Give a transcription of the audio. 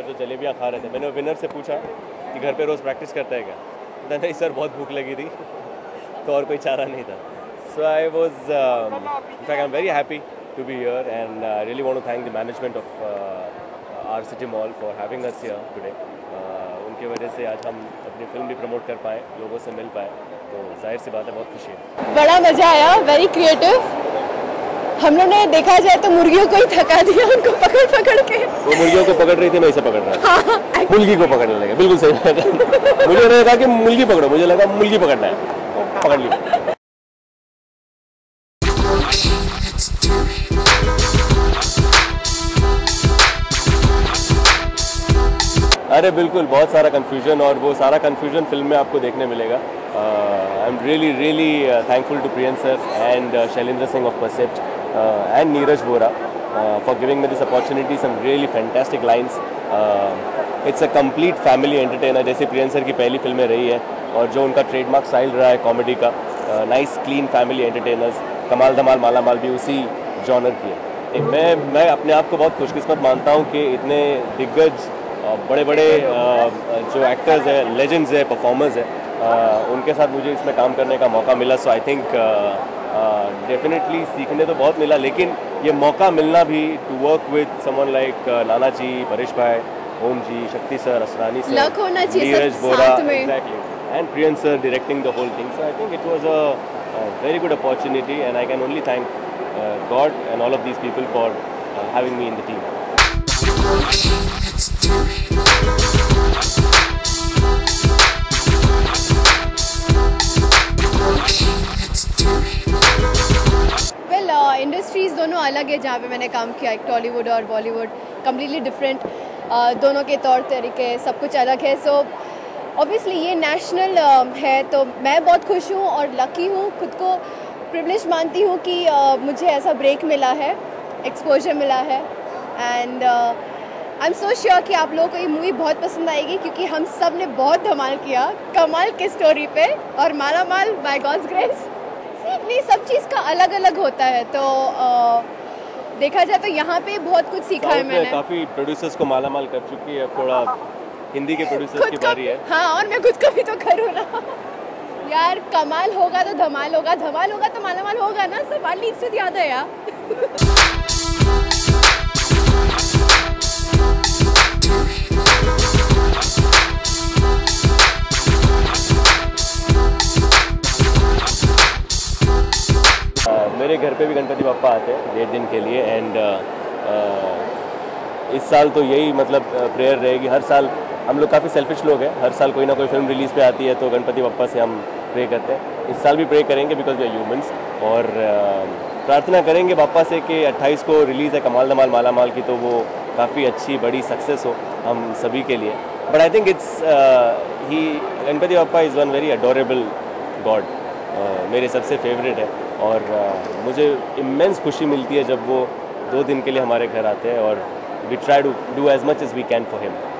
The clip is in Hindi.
जो जलेबियाँ खा रहे थे, मैंने विनर से पूछा कि घर पे रोज़ प्रैक्टिस करता है क्या? कहता नहीं सर, बहुत भूख लगी थी तो और कोई चारा नहीं था. So I was, in fact, I'm very happy to be here, and I really want to thank the management of our City Mall for having us here today. उनकी वजह से आज हम अपनी फिल्म भी प्रमोट कर पाए, लोगों से मिल पाए, तो जाहिर सी बात है बहुत खुशी है. बड़ा मज़ा आया, वेरी क्रिएटिव. हम लोग ने देखा जाए तो मुर्गियों को ही थका दिया, उनको पकड़ पकड़ के. वो मुर्गियों को पकड़ रही थी, मैं इसे पकड़ रहा था. मुर्गी को पकड़ने लगे, बिल्कुल सही. मुझे लगा कि मुर्गी पकड़ो, मुझे लगा मुर्गी पकड़ना है, पकड़ ली. अरे बिल्कुल, बहुत सारा कन्फ्यूजन, और वो सारा कन्फ्यूजन फिल्म में आपको देखने मिलेगा. I am really thankful to Priyan sir and Shailendra Singh of Percept and Neeraj Vora for giving me this opportunity. Some really fantastic lines. It's a complete family entertainer, जैसे प्रियन सर की पहली फिल्में रही है, और जो उनका ट्रेडमार्क स्टाइल रहा है कॉमेडी का. Nice clean family entertainers. Kamaal Dhamaal माला माल भी उसी जॉनर की है. मैं अपने आप को बहुत खुशकिस्मत मानता हूँ कि इतने दिग्गज बड़े बड़े जो एक्टर्स हैं, लेजेंड्स हैं, परफॉर्मर्स हैं, उनके साथ मुझे इसमें काम करने का मौका मिला. सो आई थिंक डेफिनेटली सीखने तो बहुत मिला, लेकिन ये मौका मिलना भी to work with someone like Nana ji, Paresh भाई, Om ji, Shakti sir, Asrani sir, Neeraj Vora, exactly, and Priyan sir directing the whole thing. So I think it was a very good opportunity, and I can only thank God and all of these people for having me in the team. Well industries दोनों अलग है जहाँ पे मैंने काम किया. एक टॉलीवुड और बॉलीवुड, कम्प्लीटली डिफरेंट. दोनों के तौर तरीके सब कुछ अलग है. सो ऑब्वियसली ये नेशनल है, तो मैं बहुत खुश हूँ और लकी हूँ, खुद को प्रिविलेज मानती हूँ कि मुझे ऐसा ब्रेक मिला है, एक्सपोजर मिला है. And I am so sure कि आप लोगों को ये मूवी बहुत पसंद आएगी, क्योंकि हम सब ने बहुत धमाल किया कमाल की स्टोरी पे, और Malamaal by God's grace. सीख नहीं, सब चीज़ का अलग अलग होता है. तो देखा जाए तो यहाँ पे बहुत कुछ सीखा है मैंने. काफ़ी प्रोड्यूसर्स को माला माल कर चुकी है, थोड़ा हिंदी के प्रोड्यूसर्स की बारी है. हाँ, और मैं खुद को भी तो करूँ ना यार. कमाल होगा तो धमाल होगा, धमाल होगा तो माला माल होगा ना. सब one needs to the other यार. मेरे घर पे भी गणपति बप्पा आते हैं 1.5 दिन के लिए, एंड इस साल तो यही मतलब प्रेयर रहेगी. हर साल हम लोग काफ़ी सेल्फिश लोग हैं, हर साल कोई ना कोई फिल्म रिलीज़ पे आती है तो गणपति बप्पा से हम प्रे करते हैं. इस साल भी प्रे करेंगे बिकॉज वी आर ह्यूमंस, और प्रार्थना करेंगे बाप्पा से कि 28 को रिलीज़ है कमाल धमाल माला माल की, तो वो काफ़ी अच्छी बड़ी सक्सेस हो हम सभी के लिए. But I think it's he Ganpati Bappa is one very adorable god. मेरे सबसे फेवरेट है, और मुझे इमेंस खुशी मिलती है जब वो 2 दिन के लिए हमारे घर आते हैं, और we try to do as much as we can for him.